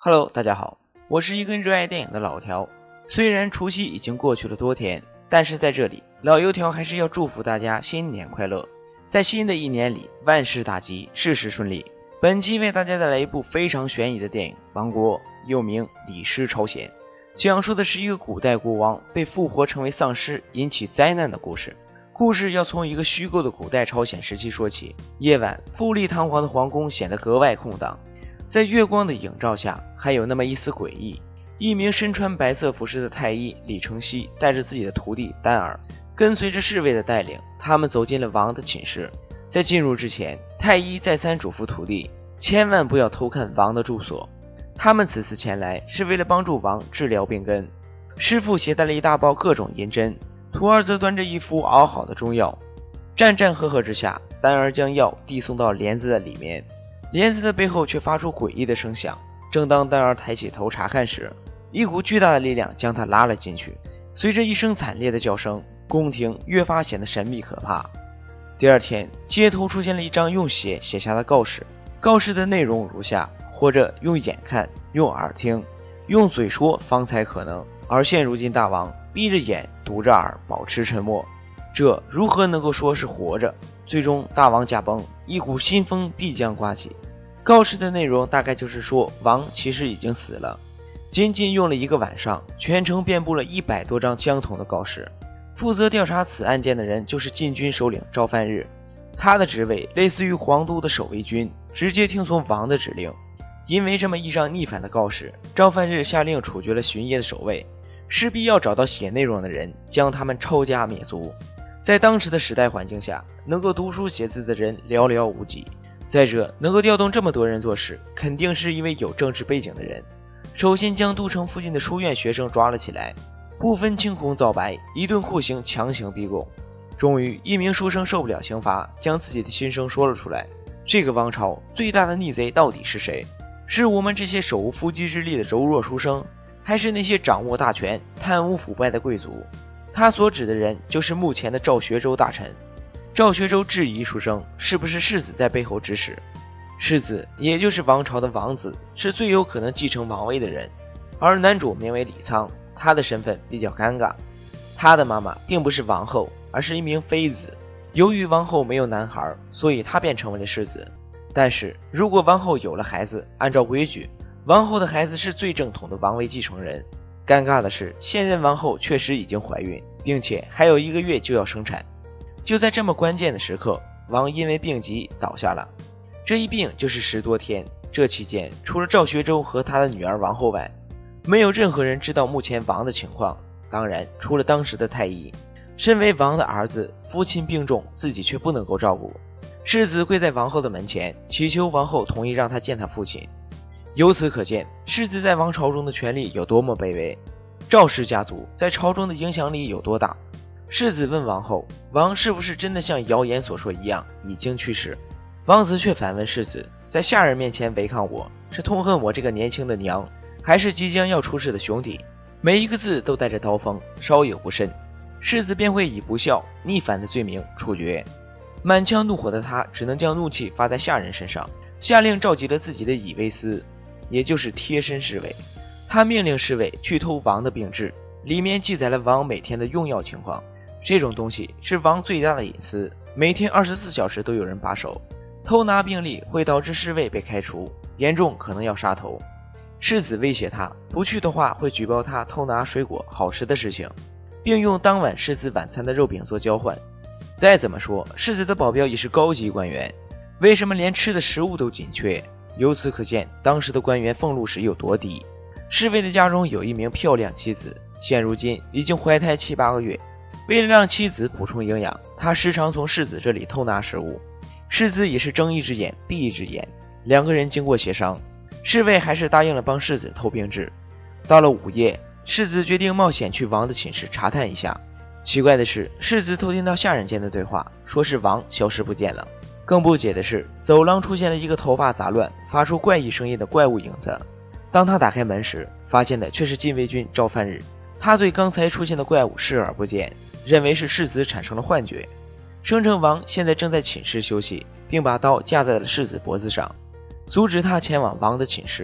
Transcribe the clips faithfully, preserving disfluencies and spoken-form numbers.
Hello， 大家好，我是一个热爱电影的老条。虽然除夕已经过去了多天，但是在这里，老油条还是要祝福大家新年快乐。在新的一年里，万事大吉，事事顺利。本期为大家带来一部非常悬疑的电影《亡国》，又名《李尸朝鲜》，讲述的是一个古代国王被复活成为丧尸，引起灾难的故事。故事要从一个虚构的古代朝鲜时期说起。夜晚，富丽堂皇的皇宫显得格外空荡，在月光的映照下，还有那么一丝诡异。一名身穿白色服饰的太医李承熙带着自己的徒弟丹儿，跟随着侍卫的带领，他们走进了王的寝室。在进入之前，太医再三嘱咐徒弟千万不要偷看王的住所。他们此次前来是为了帮助王治疗病根。师傅携带了一大包各种银针，徒儿则端着一副熬好的中药。战战兢兢之下，丹儿将药递送到帘子的里面，帘子的背后却发出诡异的声响。正当丹儿抬起头查看时，一股巨大的力量将他拉了进去。随着一声惨烈的叫声，宫廷越发显得神秘可怕。第二天，街头出现了一张用血写下的告示，告示的内容如下：或者用眼看，用耳听，用嘴说方才可能，而现如今大王闭着眼堵着耳保持沉默，这如何能够说是活着？最终大王驾崩，一股新风必将刮起。告示的内容大概就是说王其实已经死了。仅仅用了一个晚上，全城遍布了一百多张相同的告示。负责调查此案件的人就是禁军首领赵范日，他的职位类似于皇都的守卫军，直接听从王的指令。因为这么一张逆反的告示，赵范日下令处决了巡夜的守卫，势必要找到写内容的人，将他们抄家灭族。在当时的时代环境下，能够读书写字的人寥寥无几。再者，能够调动这么多人做事，肯定是一位有政治背景的人。首先将都城附近的书院学生抓了起来，不分青红皂白，一顿酷刑强行逼供。终于，一名书生受不了刑罚，将自己的心声说了出来。这个王朝最大的逆贼到底是谁？是我们这些手无缚鸡之力的柔弱书生，还是那些掌握大权、贪污腐败的贵族？他所指的人就是目前的赵学周大臣。赵学周质疑书生是不是世子在背后指使。世子也就是王朝的王子，是最有可能继承王位的人。而男主名为李沧，他的身份比较尴尬。他的妈妈并不是王后，而是一名妃子。由于王后没有男孩，所以他便成为了世子。但是如果王后有了孩子，按照规矩，王后的孩子是最正统的王位继承人。尴尬的是，现任王后确实已经怀孕，并且还有一个月就要生产。就在这么关键的时刻，王因为病疾倒下了。这一病就是十多天。这期间，除了赵学周和他的女儿王后外，没有任何人知道目前王的情况。当然，除了当时的太医。身为王的儿子，父亲病重，自己却不能够照顾。世子跪在王后的门前，祈求王后同意让他见他父亲。由此可见，世子在王朝中的权力有多么卑微，赵氏家族在朝中的影响力有多大。世子问王后，王是不是真的像谣言所说一样已经去世？王子却反问世子，在下人面前违抗我，是痛恨我这个年轻的娘，还是即将要出世的兄弟？每一个字都带着刀锋，稍有不慎，世子便会以不孝、逆反的罪名处决。满腔怒火的他只能将怒气发在下人身上，下令召集了自己的以卫司，也就是贴身侍卫。他命令侍卫去偷王的病志，里面记载了王每天的用药情况。这种东西是王最大的隐私，每天二十四小时都有人把守。偷拿病历会导致侍卫被开除，严重可能要杀头。世子威胁他，不去的话会举报他偷拿水果好吃的事情，并用当晚世子晚餐的肉饼做交换。再怎么说，世子的保镖也是高级官员，为什么连吃的食物都紧缺？由此可见，当时的官员俸禄是有多低。侍卫的家中有一名漂亮妻子，现如今已经怀胎七八个月。为了让妻子补充营养，他时常从世子这里偷拿食物。世子也是睁一只眼闭一只眼，两个人经过协商，侍卫还是答应了帮世子偷病志。到了午夜，世子决定冒险去王的寝室查探一下。奇怪的是，世子偷听到下人间的对话，说是王消失不见了。更不解的是，走廊出现了一个头发杂乱、发出怪异声音的怪物影子。当他打开门时，发现的却是禁卫军赵范日。他对刚才出现的怪物视而不见，认为是世子产生了幻觉，声称王现在正在寝室休息，并把刀架在了世子脖子上，阻止他前往王的寝室。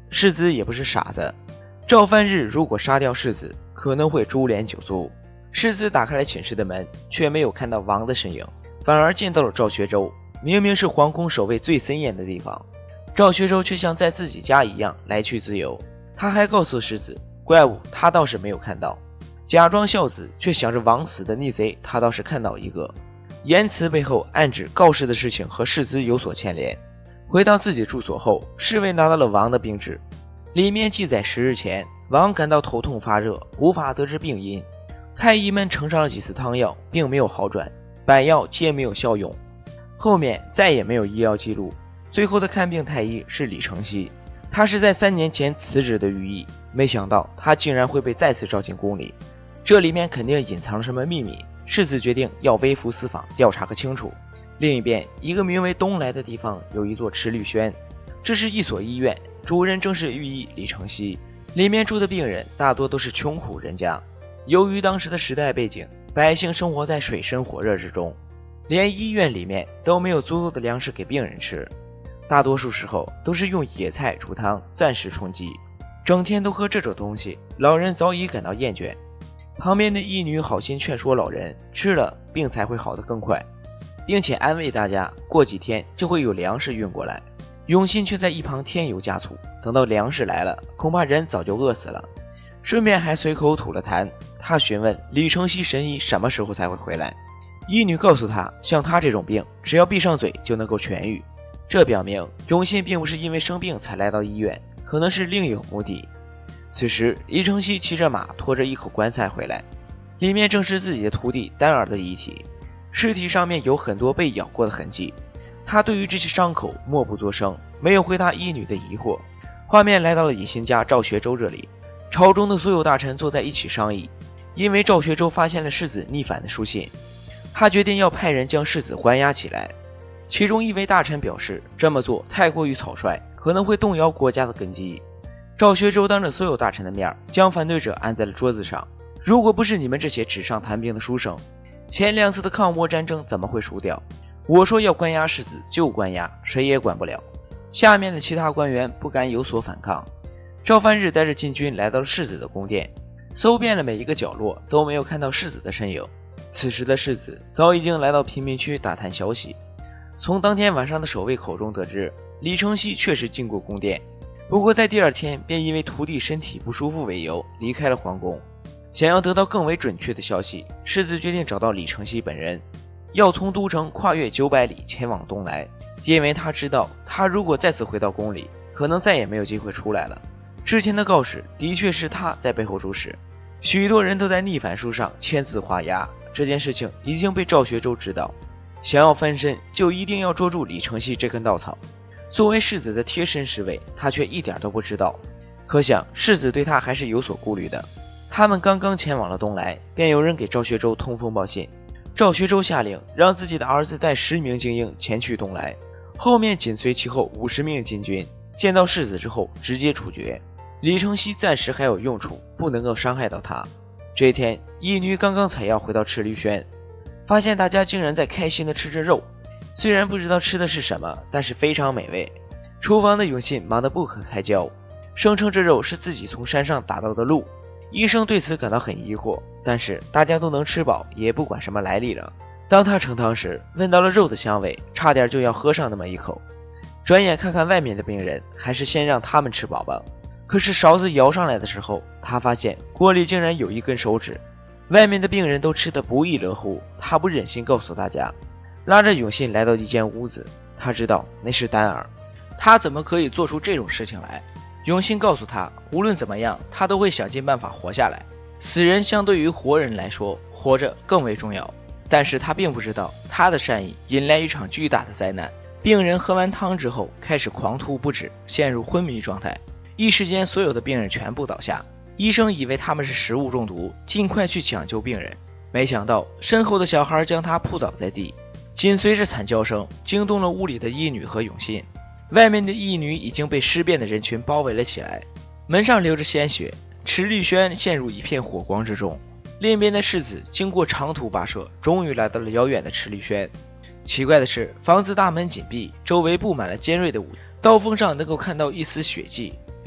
世子也不是傻子。赵范日如果杀掉世子，可能会株连九族。世子打开了寝室的门，却没有看到王的身影，反而见到了赵学周。明明是皇宫守卫最森严的地方，赵学周却像在自己家一样来去自由。他还告诉世子，怪物他倒是没有看到，假装孝子却想着枉死的逆贼他倒是看到一个。言辞背后暗指告示的事情和世子有所牵连。回到自己住所后，侍卫拿到了王的病纸，里面记载十日前王感到头痛发热，无法得知病因。太医们呈上了几次汤药，并没有好转，百药皆没有效用。后面再也没有医药记录。最后的看病太医是李承熙，他是在三年前辞职的御医，没想到他竟然会被再次召进宫里，这里面肯定隐藏了什么秘密。世子决定要微服私访，调查个清楚。另一边，一个名为东来的地方有一座池绿轩，这是一所医院，主人正是御医李承熙。里面住的病人大多都是穷苦人家，由于当时的时代背景，百姓生活在水深火热之中，连医院里面都没有足够的粮食给病人吃，大多数时候都是用野菜煮汤暂时充饥，整天都喝这种东西，老人早已感到厌倦。旁边的医女好心劝说老人，吃了病才会好得更快，并且安慰大家过几天就会有粮食运过来。永信却在一旁添油加醋，等到粮食来了，恐怕人早就饿死了。顺便还随口吐了痰，他询问李承熙神医什么时候才会回来。医女告诉他，像他这种病只要闭上嘴就能够痊愈。这表明永信并不是因为生病才来到医院，可能是另有目的。此时李承熙骑着马拖着一口棺材回来，里面正是自己的徒弟丹儿的遗体，尸体上面有很多被咬过的痕迹。他对于这些伤口默不作声，没有回答医女的疑惑。画面来到了野心家赵学周这里，朝中的所有大臣坐在一起商议，因为赵学周发现了世子逆反的书信，他决定要派人将世子关押起来。其中一位大臣表示，这么做太过于草率，可能会动摇国家的根基。赵学周当着所有大臣的面将反对者按在了桌子上，如果不是你们这些纸上谈兵的书生，前两次的抗倭战争怎么会输掉？我说要关押世子就关押，谁也管不了。下面的其他官员不敢有所反抗。赵范日带着禁军来到了世子的宫殿，搜遍了每一个角落，都没有看到世子的身影。此时的世子早已经来到贫民区打探消息。从当天晚上的守卫口中得知，李承熙确实进过宫殿，不过在第二天便因为徒弟身体不舒服为由离开了皇宫。想要得到更为准确的消息，世子决定找到李承熙本人，要从都城跨越九百里前往东来，因为他知道他如果再次回到宫里，可能再也没有机会出来了。之前的告示的确是他在背后主使，许多人都在逆反书上签字画押，这件事情已经被赵学周知道。想要翻身，就一定要捉住李承熙这根稻草。作为世子的贴身侍卫，他却一点都不知道。可想世子对他还是有所顾虑的。他们刚刚前往了东来，便有人给赵学周通风报信。赵学周下令让自己的儿子带十名精英前去东来，后面紧随其后五十名禁军。见到世子之后直接处决。李承熙暂时还有用处，不能够伤害到他。这天，义女刚刚采药回到赤绿轩，发现大家竟然在开心的吃着肉，虽然不知道吃的是什么，但是非常美味。厨房的永信忙得不可开交，声称这肉是自己从山上打到的鹿。医生对此感到很疑惑，但是大家都能吃饱，也不管什么来历了。当他盛汤时，闻到了肉的香味，差点就要喝上那么一口。转眼看看外面的病人，还是先让他们吃饱吧。可是勺子摇上来的时候，他发现锅里竟然有一根手指。外面的病人都吃得不亦乐乎，他不忍心告诉大家，拉着永信来到一间屋子。他知道那是丹儿，他怎么可以做出这种事情来？永信告诉他，无论怎么样，他都会想尽办法活下来。死人相对于活人来说，活着更为重要。但是他并不知道，他的善意引来一场巨大的灾难。病人喝完汤之后，开始狂吐不止，陷入昏迷状态。一时间，所有的病人全部倒下。医生以为他们是食物中毒，尽快去抢救病人。没想到，身后的小孩将他扑倒在地，紧随着惨叫声，惊动了屋里的医女和永信。外面的义女已经被尸变的人群包围了起来，门上流着鲜血，池绿轩陷入一片火光之中。另一边的世子经过长途跋涉，终于来到了遥远的池绿轩。奇怪的是，房子大门紧闭，周围布满了尖锐的武器，刀锋上能够看到一丝血迹，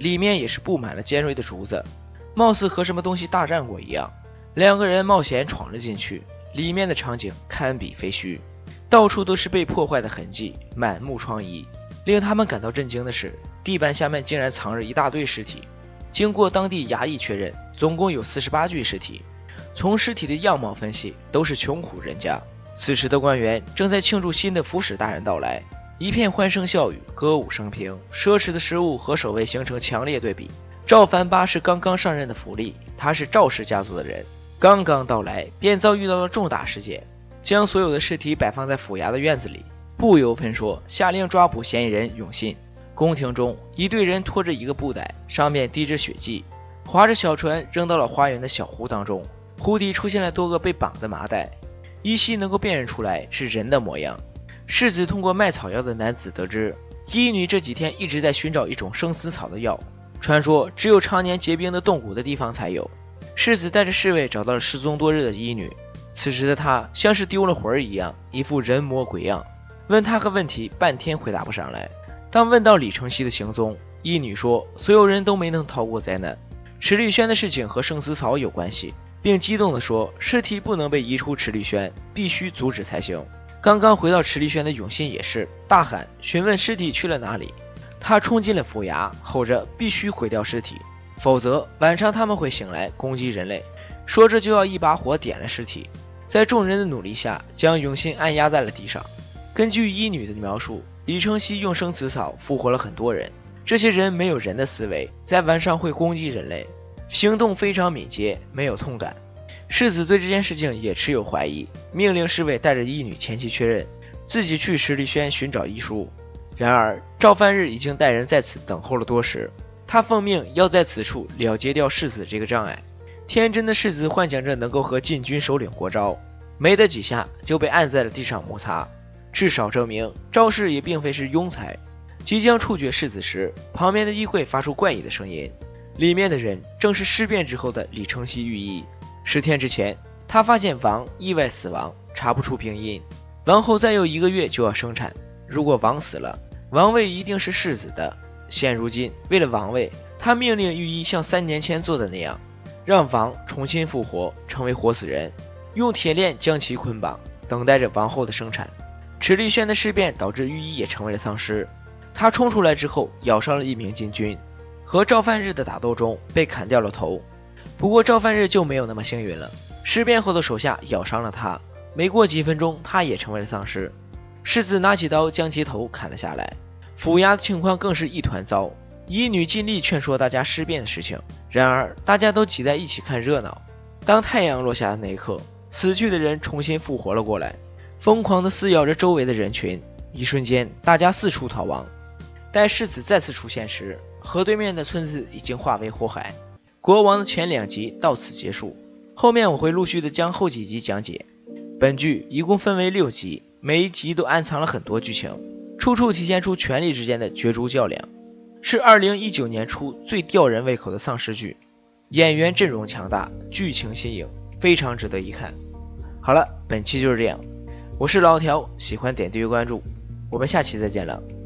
里面也是布满了尖锐的竹子，貌似和什么东西大战过一样。两个人冒险闯了进去，里面的场景堪比废墟，到处都是被破坏的痕迹，满目疮痍。令他们感到震惊的是，地板下面竟然藏着一大堆尸体。经过当地衙役确认，总共有四十八具尸体。从尸体的样貌分析，都是穷苦人家。此时的官员正在庆祝新的副使大人到来，一片欢声笑语，歌舞升平。奢侈的食物和守卫形成强烈对比。赵凡八是刚刚上任的府吏，他是赵氏家族的人，刚刚到来便遭遇到了重大事件，将所有的尸体摆放在府衙的院子里，不由分说，下令抓捕嫌疑人永信。宫廷中，一队人拖着一个布袋，上面滴着血迹，划着小船扔到了花园的小湖当中。湖底出现了多个被绑的麻袋，依稀能够辨认出来是人的模样。世子通过卖草药的男子得知，医女这几天一直在寻找一种生死草的药，传说只有常年结冰的冻谷的地方才有。世子带着侍卫找到了失踪多日的医女，此时的她像是丢了魂儿一样，一副人模鬼样。问她个问题，半天回答不上来。当问到李承熙的行踪，医女说所有人都没能逃过灾难，池丽轩的事情和生死草有关系，并激动地说尸体不能被移出池丽轩，必须阻止才行。刚刚回到池丽轩的永信也是大喊询问尸体去了哪里。他冲进了府衙，吼着必须毁掉尸体，否则晚上他们会醒来攻击人类。说着就要一把火点了尸体，在众人的努力下将永信按压在了地上。根据医女的描述，李承熙用生死草复活了很多人，这些人没有人的思维，在晚上会攻击人类，行动非常敏捷，没有痛感。世子对这件事情也持有怀疑，命令侍卫带着医女前去确认，自己去石丽轩寻找医书。然而赵范日已经带人在此等候了多时，他奉命要在此处了结掉世子这个障碍。天真的世子幻想着能够和禁军首领过招，没得几下就被按在了地上摩擦，至少证明赵氏也并非是庸才。即将处决世子时，旁边的衣柜发出怪异的声音，里面的人正是尸变之后的李承熙御医。十天之前，他发现王意外死亡，查不出病因，王后再有一个月就要生产，如果王死了，王位一定是世子的。现如今为了王位，他命令御医像三年前做的那样，让王重新复活，成为活死人，用铁链将其捆绑，等待着王后的生产。池丽轩的事变导致御医也成为了丧尸，他冲出来之后咬伤了一名禁军，和赵范日的打斗中被砍掉了头。不过赵范日就没有那么幸运了，事变后的手下咬伤了他，没过几分钟他也成为了丧尸。世子拿起刀将其头砍了下来。府衙的情况更是一团糟，医女尽力劝说大家事变的事情，然而大家都挤在一起看热闹。当太阳落下的那一刻，死去的人重新复活了过来，疯狂地撕咬着周围的人群，一瞬间大家四处逃亡。待世子再次出现时，河对面的村子已经化为火海。国王的前两集到此结束，后面我会陆续的将后几集讲解。本剧一共分为六集，每一集都暗藏了很多剧情，处处体现出权力之间的角逐较量，是二零一九年初最吊人胃口的丧尸剧，演员阵容强大，剧情新颖，非常值得一看。好了，本期就是这样，我是老条，喜欢点订阅关注，我们下期再见了。